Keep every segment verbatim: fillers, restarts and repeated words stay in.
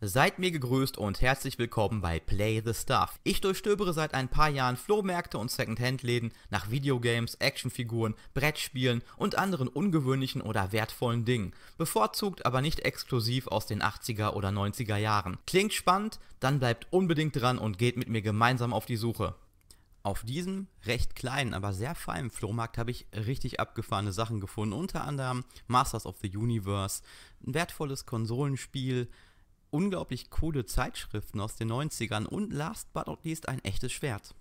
Seid mir gegrüßt und herzlich willkommen bei Play the Stuff. Ich durchstöbere seit ein paar Jahren Flohmärkte und Secondhand-Läden nach Videogames, Actionfiguren, Brettspielen und anderen ungewöhnlichen oder wertvollen Dingen. Bevorzugt, aber nicht exklusiv aus den achtziger oder neunziger Jahren. Klingt spannend? Dann bleibt unbedingt dran und geht mit mir gemeinsam auf die Suche. Auf diesem recht kleinen, aber sehr feinen Flohmarkt habe ich richtig abgefahrene Sachen gefunden. Unter anderem Masters of the Universe, ein wertvolles Konsolenspiel, unglaublich coole Zeitschriften aus den neunzigern und last but not least ein echtes Schwert.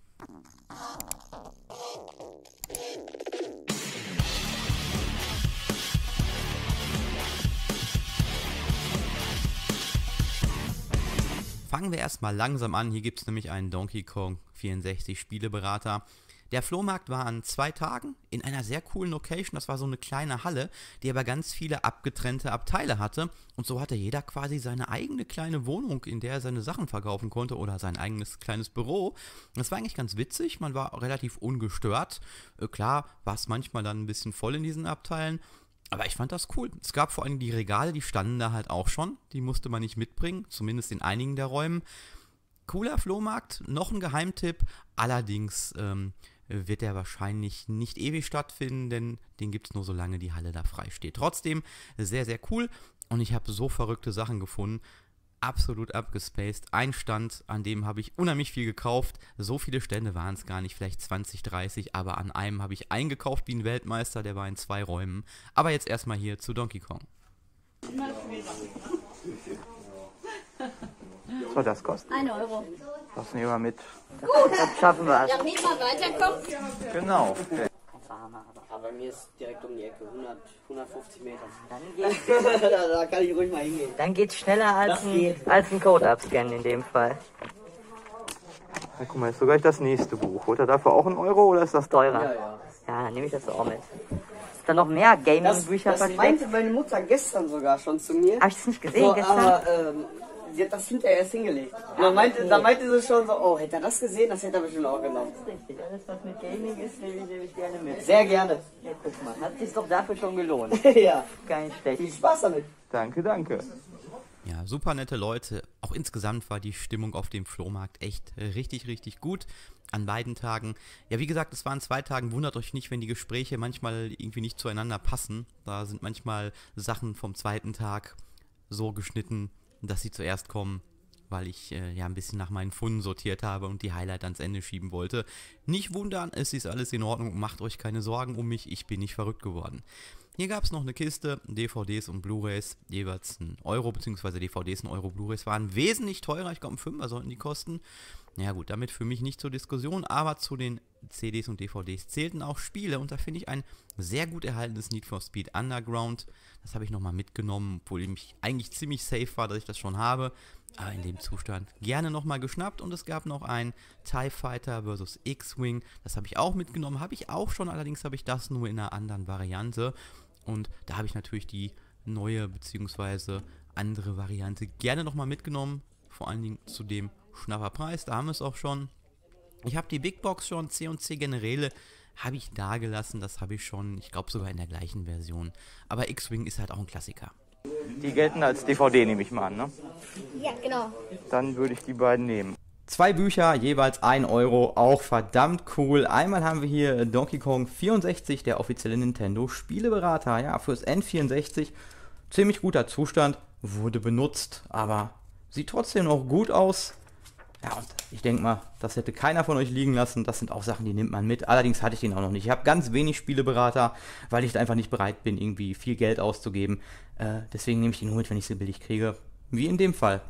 Fangen wir erstmal langsam an. Hier gibt es nämlich einen Donkey Kong vierundsechzig Spieleberater. Der Flohmarkt war an zwei Tagen in einer sehr coolen Location. Das war so eine kleine Halle, die aber ganz viele abgetrennte Abteile hatte. Und so hatte jeder quasi seine eigene kleine Wohnung, in der er seine Sachen verkaufen konnte oder sein eigenes kleines Büro. Das war eigentlich ganz witzig. Man war relativ ungestört. Äh, klar war es manchmal dann ein bisschen voll in diesen Abteilen. Aber ich fand das cool. Es gab vor allem die Regale, die standen da halt auch schon. Die musste man nicht mitbringen, zumindest in einigen der Räumen. Cooler Flohmarkt, noch ein Geheimtipp. Allerdings ähm, wird der wahrscheinlich nicht ewig stattfinden, denn den gibt es nur, solange die Halle da frei steht. Trotzdem sehr, sehr cool und ich habe so verrückte Sachen gefunden. Absolut abgespaced. Ein Stand, an dem habe ich unheimlich viel gekauft. So viele Stände waren es gar nicht, vielleicht zwanzig, dreißig, aber an einem habe ich eingekauft wie ein Weltmeister, der war in zwei Räumen. Aber jetzt erstmal hier zu Donkey Kong. Was soll das kosten? Ein Euro. Das nehmen wir mit. Gut. Das schaffen wir. Damit man weiterkommt. Genau. Aber bei mir ist direkt um die Ecke, hundert, hundertfünfzig Meter. Dann geht's, da, da kann ich ruhig mal hingehen. dann geht's schneller als ein, als ein Code abscannen in dem Fall. Ja, guck mal, ist sogar das nächste Buch. Holt er dafür auch einen Euro oder ist das Teurer. Ja, ja. Ja, dann nehme ich das auch mit. Ist da noch mehr Das, Gaming-Bücher das versteckt? meinte meine Mutter gestern sogar schon zu mir. Hab ich das nicht gesehen So, gestern? aber ähm, sie hat das hinterher erst hingelegt. Und dann meinte, dann meinte sie schon so, oh, hätte er das gesehen, das hätte er bestimmt auch genommen. Richtig, alles was mit Gaming ist, nehme ich, nehme ich gerne mit. Sehr gerne. Ja, guck mal, hat sich doch dafür schon gelohnt. Ja, Gar nicht schlecht. viel Spaß damit. Danke, danke. Ja, super nette Leute. Auch insgesamt war die Stimmung auf dem Flohmarkt echt richtig, richtig gut. An beiden Tagen. Ja, wie gesagt, es waren zwei Tagen. Wundert euch nicht, wenn die Gespräche manchmal irgendwie nicht zueinander passen. Da sind manchmal Sachen vom zweiten Tag so geschnitten, dass sie zuerst kommen, weil ich äh, ja ein bisschen nach meinen Funden sortiert habe und die Highlight ans Ende schieben wollte. Nicht wundern, es ist alles in Ordnung. Macht euch keine Sorgen um mich. Ich bin nicht verrückt geworden. Hier gab es noch eine Kiste, D V Ds und Blu-Rays, jeweils ein Euro, beziehungsweise D V Ds ein Euro, Blu-Rays waren wesentlich teurer, ich glaube ein Fünfer sollten die kosten. Ja gut, damit für mich nicht zur Diskussion, aber zu den C Ds und D V Ds zählten auch Spiele und da finde ich ein sehr gut erhaltenes Need for Speed Underground. Das habe ich nochmal mitgenommen, obwohl ich mich eigentlich ziemlich safe war, dass ich das schon habe, aber in dem Zustand gerne nochmal geschnappt und es gab noch ein TIE Fighter versus X-Wing, das habe ich auch mitgenommen, habe ich auch schon, allerdings habe ich das nur in einer anderen Variante und da habe ich natürlich die neue bzw. andere Variante gerne nochmal mitgenommen, vor allen Dingen zu dem Schnapperpreis, da haben wir es auch schon. Ich habe die Big Box schon, C und C Generäle habe ich da gelassen, das habe ich schon, ich glaube sogar in der gleichen Version. Aber X-Wing ist halt auch ein Klassiker. Die gelten als D V D, nehme ich mal an, ne? Ja, genau. Dann würde ich die beiden nehmen. Zwei Bücher, jeweils ein Euro, auch verdammt cool. Einmal haben wir hier Donkey Kong vierundsechzig, der offizielle Nintendo Spieleberater, ja, fürs N vierundsechzig. Ziemlich guter Zustand, wurde benutzt, aber sieht trotzdem noch gut aus. Ja, und ich denke mal, das hätte keiner von euch liegen lassen. Das sind auch Sachen, die nimmt man mit. Allerdings hatte ich den auch noch nicht. Ich habe ganz wenig Spieleberater, weil ich einfach nicht bereit bin, irgendwie viel Geld auszugeben. Äh, deswegen nehme ich den nur mit, wenn ich sie billig kriege. Wie in dem Fall.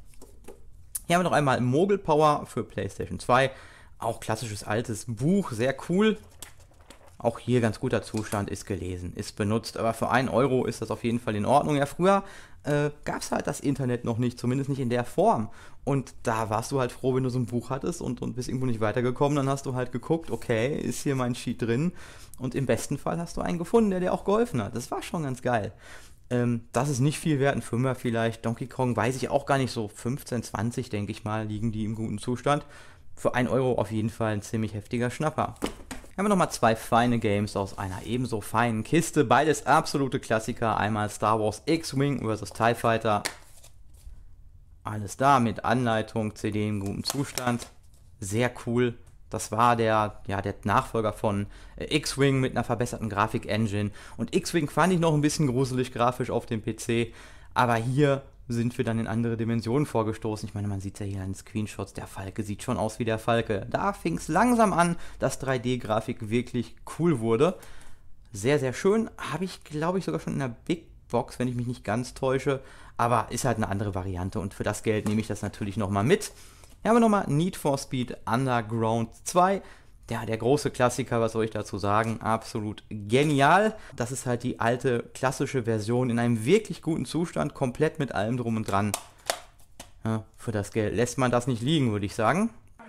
Hier haben wir noch einmal Mogul Power für PlayStation zwei. Auch klassisches altes Buch, sehr cool. Auch hier ganz guter Zustand, ist gelesen, ist benutzt. Aber für einen Euro ist das auf jeden Fall in Ordnung. Ja, früher äh, gab es halt das Internet noch nicht, zumindest nicht in der Form. Und da warst du halt froh, wenn du so ein Buch hattest und, und bist irgendwo nicht weitergekommen. Dann hast du halt geguckt, okay, ist hier mein Cheat drin? Und im besten Fall hast du einen gefunden, der dir auch geholfen hat. Das war schon ganz geil. Ähm, das ist nicht viel wert, ein Fünfer vielleicht. Donkey Kong weiß ich auch gar nicht, so fünfzehn, zwanzig, denke ich mal, liegen die im guten Zustand. Für einen Euro auf jeden Fall ein ziemlich heftiger Schnapper. Hier haben wir nochmal zwei feine Games aus einer ebenso feinen Kiste. Beides absolute Klassiker. Einmal Star Wars X-Wing versus TIE Fighter. Alles da mit Anleitung, C D in gutem Zustand. Sehr cool. Das war der, ja, der Nachfolger von äh, X-Wing mit einer verbesserten Grafik-Engine. Und X-Wing fand ich noch ein bisschen gruselig grafisch auf dem P C. Aber hier sind wir dann in andere Dimensionen vorgestoßen. Ich meine, man sieht ja hier in den Screenshots, der Falke sieht schon aus wie der Falke. Da fing es langsam an, dass drei D-Grafik wirklich cool wurde. Sehr, sehr schön. Habe ich, glaube ich, sogar schon in der Big Box, wenn ich mich nicht ganz täusche. Aber ist halt eine andere Variante und für das Geld nehme ich das natürlich nochmal mit. Hier haben wir nochmal Need for Speed Underground zwei. Ja, der große Klassiker, was soll ich dazu sagen? Absolut genial. Das ist halt die alte klassische Version in einem wirklich guten Zustand, komplett mit allem drum und dran. Ja, für das Geld lässt man das nicht liegen, würde ich sagen.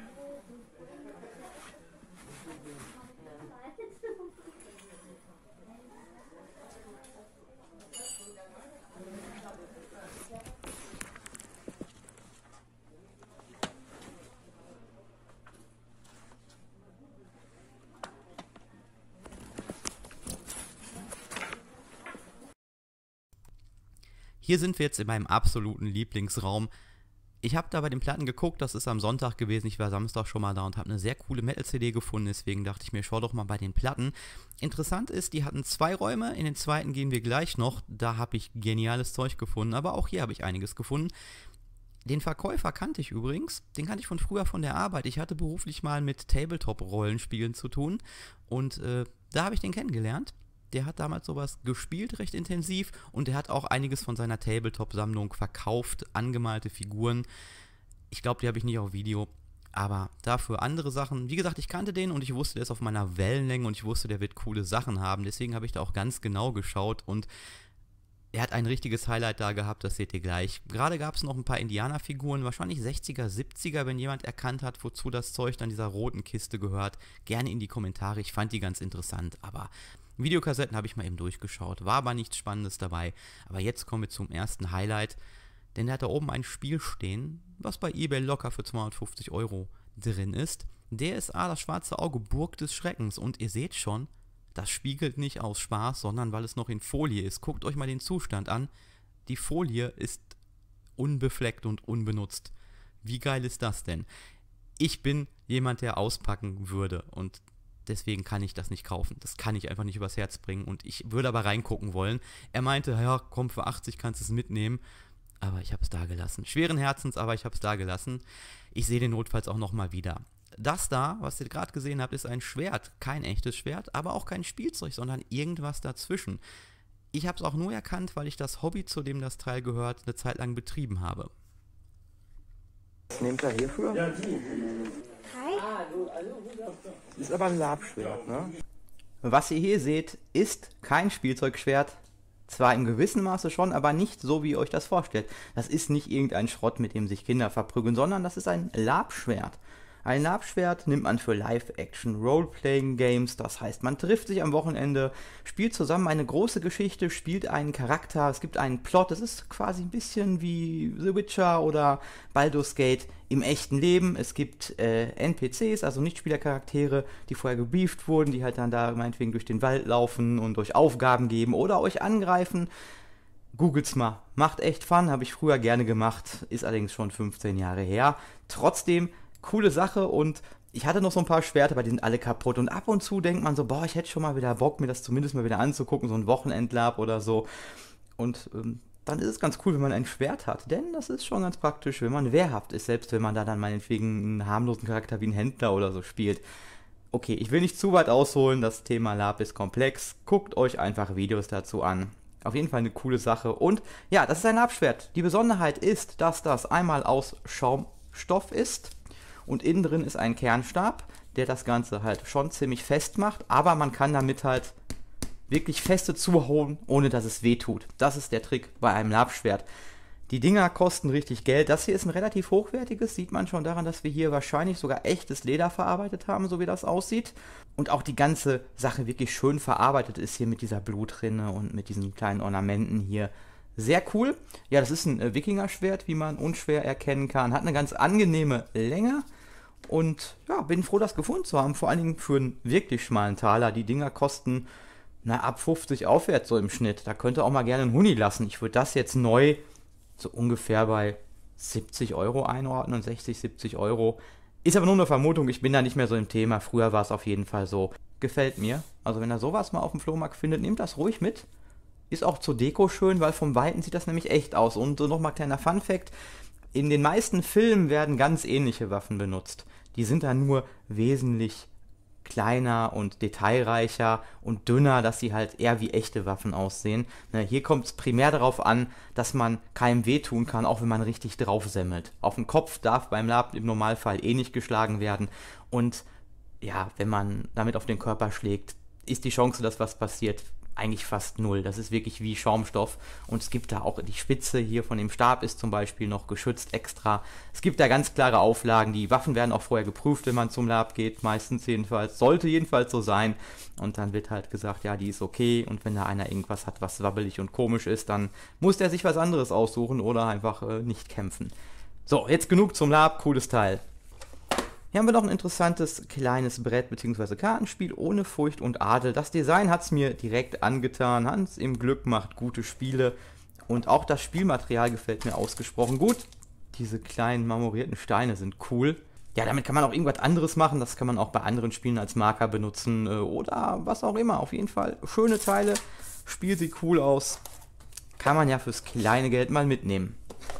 Hier sind wir jetzt in meinem absoluten Lieblingsraum. Ich habe da bei den Platten geguckt, das ist am Sonntag gewesen, ich war Samstag schon mal da und habe eine sehr coole Metal-C D gefunden, deswegen dachte ich mir, schau doch mal bei den Platten. Interessant ist, die hatten zwei Räume, in den zweiten gehen wir gleich noch, da habe ich geniales Zeug gefunden, aber auch hier habe ich einiges gefunden. Den Verkäufer kannte ich übrigens, den kannte ich von früher von der Arbeit, ich hatte beruflich mal mit Tabletop-Rollenspielen zu tun und äh, da habe ich den kennengelernt. Der hat damals sowas gespielt, recht intensiv, und der hat auch einiges von seiner Tabletop-Sammlung verkauft, angemalte Figuren. Ich glaube, die habe ich nicht auf Video, aber dafür andere Sachen. Wie gesagt, ich kannte den und ich wusste, der ist auf meiner Wellenlänge und ich wusste, der wird coole Sachen haben. Deswegen habe ich da auch ganz genau geschaut und er hat ein richtiges Highlight da gehabt, das seht ihr gleich. Gerade gab es noch ein paar Indianerfiguren, wahrscheinlich sechziger, siebziger, wenn jemand erkannt hat, wozu das Zeug dann dieser roten Kiste gehört. Gerne in die Kommentare, ich fand die ganz interessant, aber Videokassetten habe ich mal eben durchgeschaut, war aber nichts Spannendes dabei. Aber jetzt kommen wir zum ersten Highlight, denn der hat da oben ein Spiel stehen, was bei eBay locker für zweihundertfünfzig Euro drin ist. D S A, das schwarze Auge, Burg des Schreckens. Und ihr seht schon, das spiegelt nicht aus Spaß, sondern weil es noch in Folie ist. Guckt euch mal den Zustand an. Die Folie ist unbefleckt und unbenutzt. Wie geil ist das denn? Ich bin jemand, der auspacken würde und deswegen kann ich das nicht kaufen. Das kann ich einfach nicht übers Herz bringen und ich würde aber reingucken wollen. Er meinte, ja komm, für achtzig kannst du es mitnehmen, aber ich habe es da gelassen. Schweren Herzens, aber ich habe es da gelassen. Ich sehe den notfalls auch nochmal wieder. Das da, was ihr gerade gesehen habt, ist ein Schwert. Kein echtes Schwert, aber auch kein Spielzeug, sondern irgendwas dazwischen. Ich habe es auch nur erkannt, weil ich das Hobby, zu dem das Teil gehört, eine Zeit lang betrieben habe. Was nehmt ihr hierfür? Hi. Ist aber ein Labschwert, ne? Was ihr hier seht, ist kein Spielzeugschwert. Zwar im gewissen Maße schon, aber nicht so, wie ihr euch das vorstellt. Das ist nicht irgendein Schrott, mit dem sich Kinder verprügeln, sondern das ist ein Labschwert. Ein Labschwert nimmt man für Live-Action-Role-Playing-Games, das heißt, man trifft sich am Wochenende, spielt zusammen eine große Geschichte, spielt einen Charakter, es gibt einen Plot, es ist quasi ein bisschen wie The Witcher oder Baldur's Gate im echten Leben. Es gibt äh, N P Cs, also Nichtspielercharaktere, die vorher gebrieft wurden, die halt dann da meinetwegen durch den Wald laufen und euch Aufgaben geben oder euch angreifen. Googelt's mal, macht echt Fun, habe ich früher gerne gemacht, ist allerdings schon fünfzehn Jahre her. Trotzdem coole Sache und ich hatte noch so ein paar Schwerter, aber die sind alle kaputt und ab und zu denkt man so, boah, ich hätte schon mal wieder Bock, mir das zumindest mal wieder anzugucken, so ein Wochenendlab oder so. Und ähm, dann ist es ganz cool, wenn man ein Schwert hat, denn das ist schon ganz praktisch, wenn man wehrhaft ist, selbst wenn man da dann meinetwegen einen harmlosen Charakter wie einen Händler oder so spielt. Okay, ich will nicht zu weit ausholen, das Thema Lab ist komplex, guckt euch einfach Videos dazu an. Auf jeden Fall eine coole Sache und ja, das ist ein Labschwert. Die Besonderheit ist, dass das einmal aus Schaumstoff ist. Und innen drin ist ein Kernstab, der das Ganze halt schon ziemlich fest macht, aber man kann damit halt wirklich feste zuhauen, ohne dass es weh tut. Das ist der Trick bei einem Labschwert. Die Dinger kosten richtig Geld. Das hier ist ein relativ hochwertiges, sieht man schon daran, dass wir hier wahrscheinlich sogar echtes Leder verarbeitet haben, so wie das aussieht. Und auch die ganze Sache wirklich schön verarbeitet ist hier mit dieser Blutrinne und mit diesen kleinen Ornamenten hier. Sehr cool. Ja, das ist ein äh, Wikinger-Schwert, wie man unschwer erkennen kann. Hat eine ganz angenehme Länge. Und ja, bin froh, das gefunden zu haben. Vor allen Dingen für einen wirklich schmalen Taler. Die Dinger kosten na, ab fünfzig aufwärts so im Schnitt. Da könnt ihr auch mal gerne einen Huni lassen. Ich würde das jetzt neu so ungefähr bei siebzig Euro einordnen, sechzig, siebzig Euro. Ist aber nur eine Vermutung, ich bin da nicht mehr so im Thema. Früher war es auf jeden Fall so. Gefällt mir. Also wenn ihr sowas mal auf dem Flohmarkt findet, nehmt das ruhig mit. Ist auch zur Deko schön, weil vom Weiten sieht das nämlich echt aus. Und so nochmal kleiner Funfact, in den meisten Filmen werden ganz ähnliche Waffen benutzt. Die sind dann nur wesentlich kleiner und detailreicher und dünner, dass sie halt eher wie echte Waffen aussehen. Ne, hier kommt es primär darauf an, dass man keinem wehtun kann, auch wenn man richtig draufsemmelt. Auf den Kopf darf beim Lab im Normalfall eh nicht geschlagen werden. Und ja, wenn man damit auf den Körper schlägt, ist die Chance, dass was passiert, eigentlich fast null. Das ist wirklich wie Schaumstoff. Und es gibt da auch, die Spitze hier von dem Stab ist zum Beispiel noch geschützt extra. Es gibt da ganz klare Auflagen. Die Waffen werden auch vorher geprüft, wenn man zum Lab geht. Meistens jedenfalls. Sollte jedenfalls so sein. Und dann wird halt gesagt, ja, die ist okay. Und wenn da einer irgendwas hat, was wabbelig und komisch ist, dann muss der sich was anderes aussuchen oder einfach äh, nicht kämpfen. So, jetzt genug zum Lab. Cooles Teil. Hier haben wir noch ein interessantes kleines Brett bzw. Kartenspiel ohne Furcht und Adel. Das Design hat es mir direkt angetan. Hans im Glück macht gute Spiele und auch das Spielmaterial gefällt mir ausgesprochen gut. Diese kleinen marmorierten Steine sind cool. Ja, damit kann man auch irgendwas anderes machen. Das kann man auch bei anderen Spielen als Marker benutzen oder was auch immer. Auf jeden Fall schöne Teile. Spiel sieht cool aus. Kann man ja fürs kleine Geld mal mitnehmen.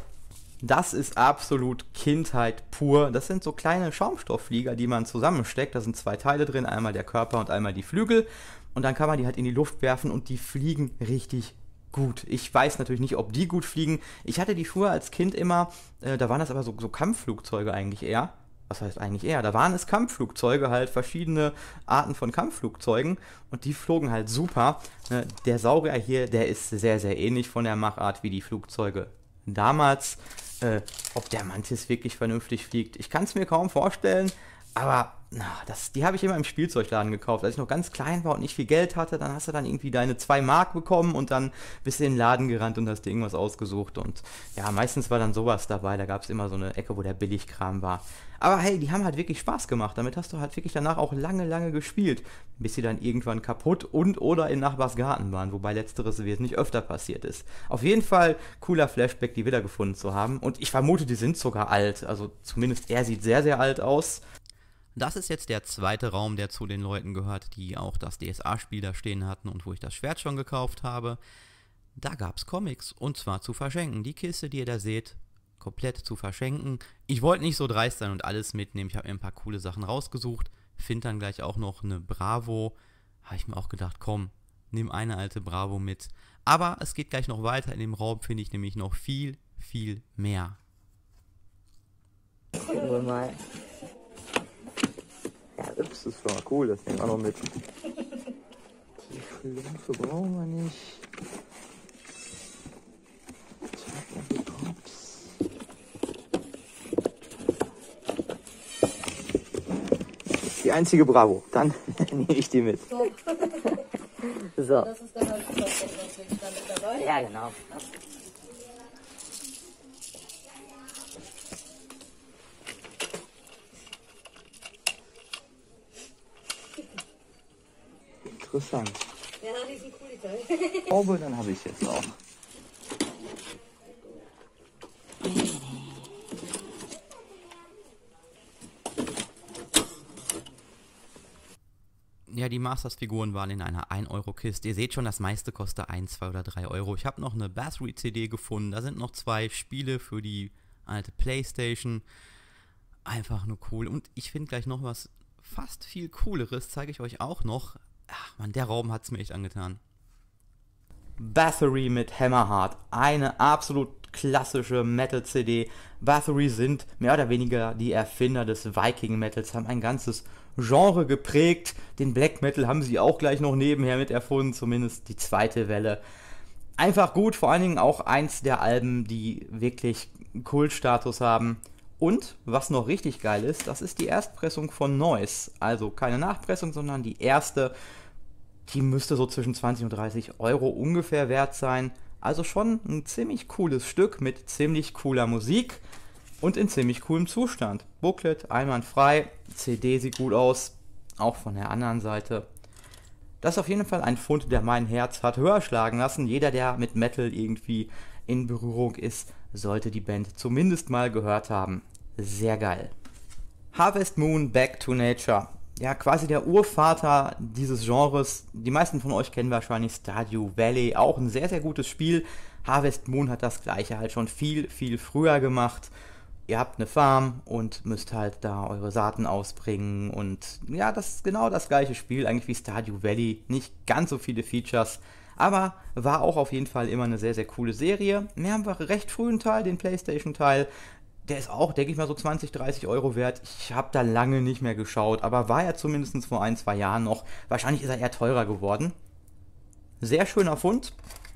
Das ist absolut Kindheit pur. Das sind so kleine Schaumstoffflieger, die man zusammensteckt. Da sind zwei Teile drin, einmal der Körper und einmal die Flügel. Und dann kann man die halt in die Luft werfen und die fliegen richtig gut. Ich weiß natürlich nicht, ob die gut fliegen. Ich hatte die früher als Kind immer, äh, da waren das aber so, so Kampfflugzeuge eigentlich eher. Was heißt eigentlich eher? Da waren es Kampfflugzeuge, halt verschiedene Arten von Kampfflugzeugen und die flogen halt super. Äh, der Saurier hier, der ist sehr, sehr ähnlich von der Machart wie die Flugzeuge damals. Äh, ob der Mantis wirklich vernünftig fliegt, ich kann es mir kaum vorstellen, aber na, das, die habe ich immer im Spielzeugladen gekauft. Als ich noch ganz klein war und nicht viel Geld hatte, dann hast du dann irgendwie deine zwei Mark bekommen und dann bist du in den Laden gerannt und hast dir irgendwas ausgesucht. Und ja, meistens war dann sowas dabei, da gab es immer so eine Ecke, wo der Billigkram war. Aber hey, die haben halt wirklich Spaß gemacht. Damit hast du halt wirklich danach auch lange, lange gespielt, bis sie dann irgendwann kaputt und oder in Nachbars Garten waren, wobei letzteres nicht öfter passiert ist. Auf jeden Fall cooler Flashback, die wiedergefunden zu haben. Und ich vermute, die sind sogar alt. Also zumindest er sieht sehr, sehr alt aus. Das ist jetzt der zweite Raum, der zu den Leuten gehört, die auch das D S A-Spiel da stehen hatten und wo ich das Schwert schon gekauft habe. Da gab es Comics und zwar zu verschenken. Die Kiste, die ihr da seht, komplett zu verschenken. Ich wollte nicht so dreist sein und alles mitnehmen. Ich habe mir ein paar coole Sachen rausgesucht. Finde dann gleich auch noch eine Bravo. Habe ich mir auch gedacht, komm, nimm eine alte Bravo mit. Aber es geht gleich noch weiter. In dem Raum finde ich nämlich noch viel, viel mehr. Gucken wir mal. Das ist schon mal cool, das nehmen wir noch mit. Die Schlümpfe brauchen wir nicht. Die einzige Bravo, dann nehme ich die mit. So. Das ist dann halt das, was wir dann mit dabei. Ja, genau. Interessant. Ja, die sind cool, die Teile. Ich glaube, dann habe ich es jetzt auch. Ja, die Masters-Figuren waren in einer ein Euro Kiste. Ihr seht schon, das meiste kostet eins, zwei oder drei Euro. Ich habe noch eine Bathory-C D gefunden. Da sind noch zwei Spiele für die alte Playstation. Einfach nur cool. Und ich finde gleich noch was fast viel Cooleres. Zeige ich euch auch noch. Ach man, der Raum hat es mir echt angetan. Bathory mit Hammerheart. Eine absolut klassische Metal-C D. Bathory sind mehr oder weniger die Erfinder des Viking-Metals, haben ein ganzes Genre geprägt. Den Black Metal haben sie auch gleich noch nebenher mit erfunden, zumindest die zweite Welle. Einfach gut, vor allen Dingen auch eins der Alben, die wirklich Kultstatus haben. Und, was noch richtig geil ist, das ist die Erstpressung von Noise. Also keine Nachpressung, sondern die erste. Die müsste so zwischen zwanzig und dreißig Euro ungefähr wert sein. Also schon ein ziemlich cooles Stück mit ziemlich cooler Musik und in ziemlich coolem Zustand. Booklet einwandfrei, C D sieht gut aus, auch von der anderen Seite. Das ist auf jeden Fall ein Fund, der mein Herz hat höher schlagen lassen. Jeder, der mit Metal irgendwie in Berührung ist, sollte die Band zumindest mal gehört haben. Sehr geil. Harvest Moon Back to Nature. Ja, quasi der Urvater dieses Genres. Die meisten von euch kennen wahrscheinlich Stardew Valley, auch ein sehr, sehr gutes Spiel. Harvest Moon hat das gleiche halt schon viel, viel früher gemacht. Ihr habt eine Farm und müsst halt da eure Saaten ausbringen und ja, das ist genau das gleiche Spiel, eigentlich wie Stardew Valley. Nicht ganz so viele Features, aber war auch auf jeden Fall immer eine sehr, sehr coole Serie. Wir haben einen recht frühen Teil, den PlayStation-Teil. Der ist auch, denke ich mal, so zwanzig, dreißig Euro wert. Ich habe da lange nicht mehr geschaut, aber war ja zumindest vor ein, zwei Jahren noch. Wahrscheinlich ist er eher teurer geworden. Sehr schöner Fund.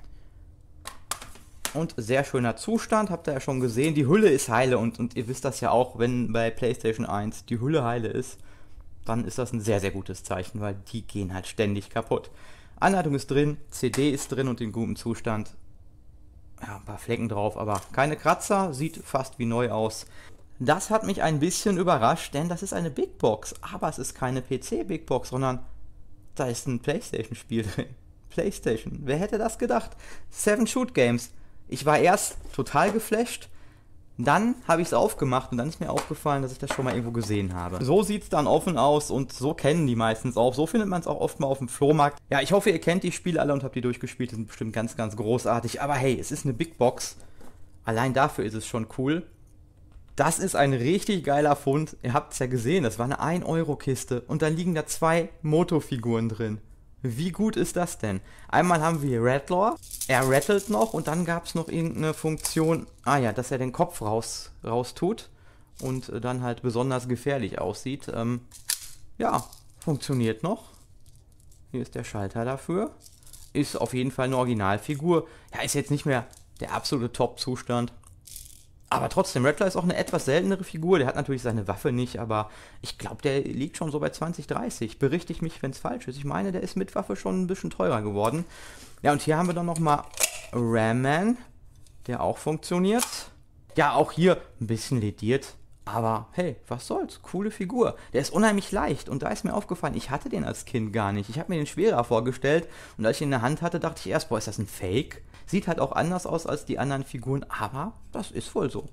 Und sehr schöner Zustand, habt ihr ja schon gesehen. Die Hülle ist heile und, und ihr wisst das ja auch, wenn bei PlayStation eins die Hülle heile ist, dann ist das ein sehr, sehr gutes Zeichen, weil die gehen halt ständig kaputt. Anleitung ist drin, C D ist drin und in gutem Zustand. Ja, ein paar Flecken drauf, aber keine Kratzer, sieht fast wie neu aus. Das hat mich ein bisschen überrascht, denn das ist eine Big Box, aber es ist keine P C-Big Box, sondern da ist ein PlayStation-Spiel drin. PlayStation, wer hätte das gedacht? Seven Shoot Games. Ich war erst total geflasht, dann habe ich es aufgemacht und dann ist mir aufgefallen, dass ich das schon mal irgendwo gesehen habe. So sieht es dann offen aus und so kennen die meistens auch. So findet man es auch oft mal auf dem Flohmarkt. Ja, ich hoffe, ihr kennt die Spiele alle und habt die durchgespielt. Die sind bestimmt ganz, ganz großartig. Aber hey, es ist eine Big Box. Allein dafür ist es schon cool. Das ist ein richtig geiler Fund. Ihr habt es ja gesehen, das war eine ein Euro Kiste und dann liegen da zwei Moto-Figuren drin. Wie gut ist das denn? Einmal haben wir Rattler, er rattelt noch und dann gab es noch irgendeine Funktion, ah ja, dass er den Kopf raus, raus tut und dann halt besonders gefährlich aussieht. Ähm, ja, funktioniert noch. Hier ist der Schalter dafür. Ist auf jeden Fall eine Originalfigur. Ja, ist jetzt nicht mehr der absolute Top-Zustand. Aber trotzdem, Rattler ist auch eine etwas seltenere Figur. Der hat natürlich seine Waffe nicht, aber ich glaube, der liegt schon so bei zwanzig, dreißig. Berichte ich mich, wenn es falsch ist. Ich meine, der ist mit Waffe schon ein bisschen teurer geworden. Ja, und hier haben wir dann nochmal Ram Man, der auch funktioniert. Ja, auch hier ein bisschen lediert. Aber hey, was soll's, coole Figur. Der ist unheimlich leicht und da ist mir aufgefallen, ich hatte den als Kind gar nicht. Ich habe mir den schwerer vorgestellt und als ich ihn in der Hand hatte, dachte ich erst, boah, ist das ein Fake? Sieht halt auch anders aus als die anderen Figuren, aber das ist wohl so.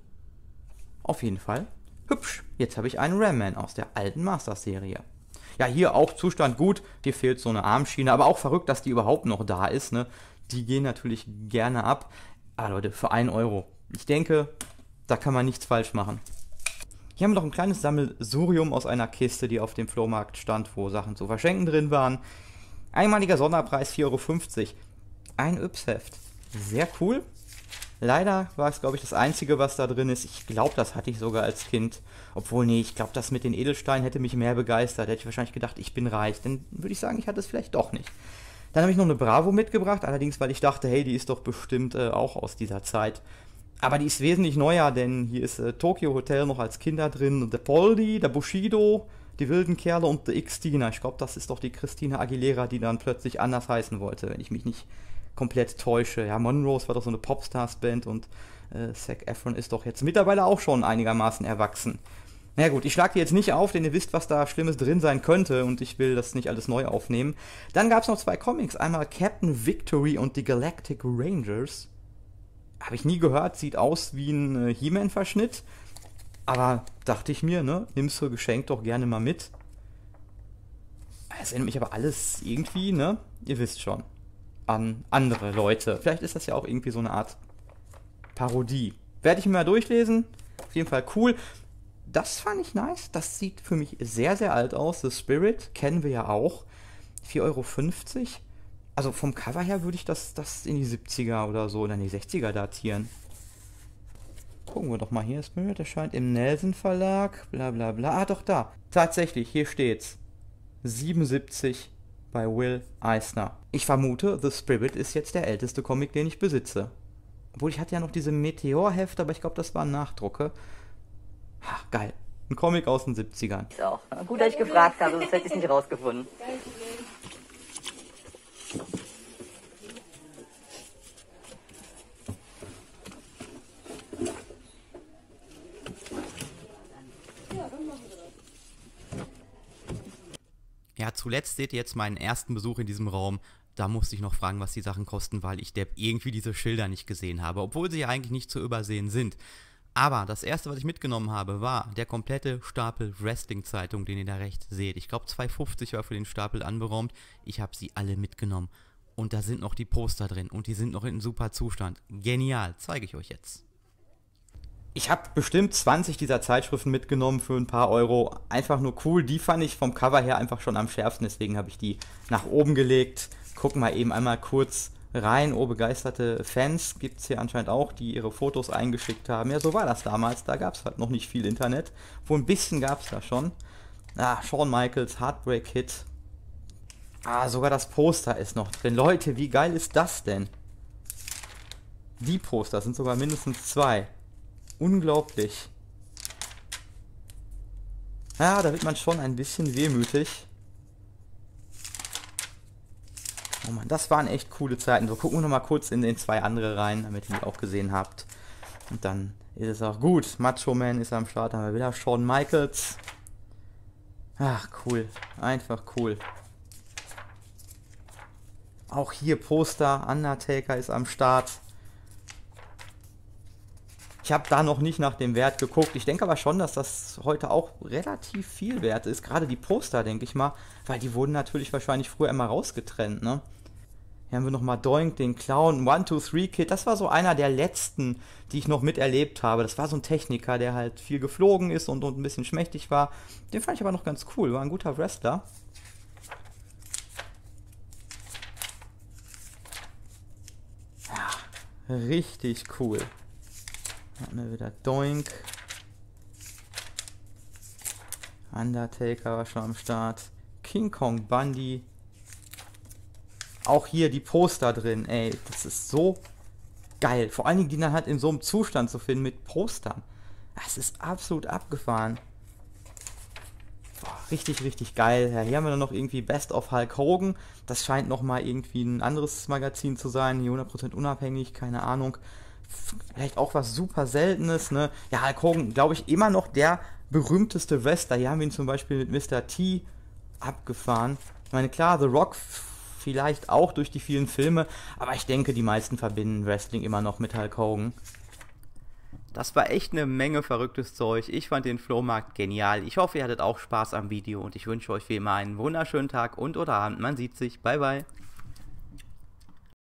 Auf jeden Fall hübsch. Jetzt habe ich einen Ram Man aus der alten Masters-Serie. Ja, hier auch Zustand gut. Hier fehlt so eine Armschiene, aber auch verrückt, dass die überhaupt noch da ist. Ne? Die gehen natürlich gerne ab. Aber Leute, für einen Euro. Ich denke, da kann man nichts falsch machen. Hier haben wir noch ein kleines Sammelsurium aus einer Kiste, die auf dem Flohmarkt stand, wo Sachen zu verschenken drin waren. Einmaliger Sonderpreis vier Euro fünfzig. Ein Yps-Heft. Sehr cool. Leider war es, glaube ich, das Einzige, was da drin ist. Ich glaube, das hatte ich sogar als Kind. Obwohl, nee, ich glaube, das mit den Edelsteinen hätte mich mehr begeistert. Hätte ich wahrscheinlich gedacht, ich bin reich. Dann würde ich sagen, ich hatte es vielleicht doch nicht. Dann habe ich noch eine Bravo mitgebracht. Allerdings, weil ich dachte, hey, die ist doch bestimmt äh, auch aus dieser Zeit. Aber die ist wesentlich neuer, denn hier ist äh, Tokyo Hotel noch als Kinder drin. Und der Poldi, der Bushido, die wilden Kerle und der Xtina. Ich glaube, das ist doch die Christina Aguilera, die dann plötzlich anders heißen wollte, wenn ich mich nicht komplett täusche. Ja, Monrose war doch so eine Popstars-Band und äh, Zac Efron ist doch jetzt mittlerweile auch schon einigermaßen erwachsen. Na ja, gut, ich schlage die jetzt nicht auf, denn ihr wisst, was da Schlimmes drin sein könnte und ich will das nicht alles neu aufnehmen. Dann gab es noch zwei Comics, einmal Captain Victory und die Galactic Rangers. Habe ich nie gehört, sieht aus wie ein äh, He-Man-Verschnitt, aber dachte ich mir, ne, nimmst du geschenkt doch gerne mal mit. Es erinnert mich aber alles irgendwie, ne, ihr wisst schon, an andere Leute. Vielleicht ist das ja auch irgendwie so eine Art Parodie. Werde ich mir mal durchlesen. Auf jeden Fall cool. Das fand ich nice. Das sieht für mich sehr, sehr alt aus. The Spirit kennen wir ja auch. vier Euro fünfzig. Also vom Cover her würde ich das, das in die siebziger oder so oder in die sechziger datieren. Gucken wir doch mal hier. Spirit erscheint im Nelson Verlag. Bla bla bla. Ah, doch da. Tatsächlich, hier steht's. siebenundsiebzig bei Will Eisner. Ich vermute, The Spirit ist jetzt der älteste Comic, den ich besitze. Obwohl, ich hatte ja noch diese Meteor-Heft, aber ich glaube, das waren Nachdrucke. Ha, geil. Ein Comic aus den siebzigern. Ist auch. Gut, dass ich gefragt habe, sonst hätte ich es nicht rausgefunden. Ja, zuletzt seht ihr jetzt meinen ersten Besuch in diesem Raum. da musste ich noch fragen, was die Sachen kosten, weil ich der irgendwie diese Schilder nicht gesehen habe, obwohl sie ja eigentlich nicht zu übersehen sind. Aber das erste, was ich mitgenommen habe, war der komplette Stapel Wrestling-Zeitung, den ihr da rechts seht. Ich glaube, zwei fünfzig war für den Stapel anberaumt. Ich habe sie alle mitgenommen. Und da sind noch die Poster drin und die sind noch in super Zustand. Genial, zeige ich euch jetzt. Ich habe bestimmt zwanzig dieser Zeitschriften mitgenommen für ein paar Euro. Einfach nur cool. Die fand ich vom Cover her einfach schon am schärfsten. Deswegen habe ich die nach oben gelegt. Gucken wir eben einmal kurz rein. Oh, begeisterte Fans gibt es hier anscheinend auch, die ihre Fotos eingeschickt haben. Ja, so war das damals. Da gab es halt noch nicht viel Internet. Wo ein bisschen gab es da schon. Ah, Shawn Michaels, Heartbreak Hit. Ah, sogar das Poster ist noch drin. Leute, wie geil ist das denn? Die Poster sind sogar mindestens zwei. Unglaublich. Ja, da wird man schon ein bisschen wehmütig. Oh Mann, das waren echt coole Zeiten. So, gucken wir nochmal kurz in den zwei andere rein, damit ihr die auch gesehen habt. Und dann ist es auch gut. Macho Man ist am Start, dann haben wir wieder Shawn Michaels. Ach, cool. Einfach cool. Auch hier Poster. Undertaker ist am Start. Ich habe da noch nicht nach dem Wert geguckt. Ich denke aber schon, dass das heute auch relativ viel wert ist. Gerade die Poster, denke ich mal. Weil die wurden natürlich wahrscheinlich früher immer rausgetrennt, ne? Hier haben wir nochmal Doink, den Clown, one two three Kid. Das war so einer der letzten, die ich noch miterlebt habe. Das war so ein Techniker, der halt viel geflogen ist und, und ein bisschen schmächtig war. Den fand ich aber noch ganz cool. War ein guter Wrestler. Ja, richtig cool. Dann haben wir wieder Doink. Undertaker war schon am Start. King Kong Bundy. Auch hier die Poster drin, ey. Das ist so geil. Vor allen Dingen die dann halt in so einem Zustand zu finden mit Postern. Das ist absolut abgefahren. Boah, richtig, richtig geil. Ja, hier haben wir dann noch irgendwie Best of Hulk Hogan. Das scheint nochmal irgendwie ein anderes Magazin zu sein. Hier hundert Prozent unabhängig, keine Ahnung. Vielleicht auch was super Seltenes, ne? Ja, Hulk Hogan, glaube ich, immer noch der berühmteste Wrestler. Hier haben wir ihn zum Beispiel mit Mister T abgefahren. Ich meine, klar, The Rock vielleicht auch durch die vielen Filme, aber ich denke, die meisten verbinden Wrestling immer noch mit Hulk Hogan. Das war echt eine Menge verrücktes Zeug. Ich fand den Flohmarkt genial. Ich hoffe, ihr hattet auch Spaß am Video und ich wünsche euch wie immer einen wunderschönen Tag und oder Abend. Man sieht sich. Bye, bye.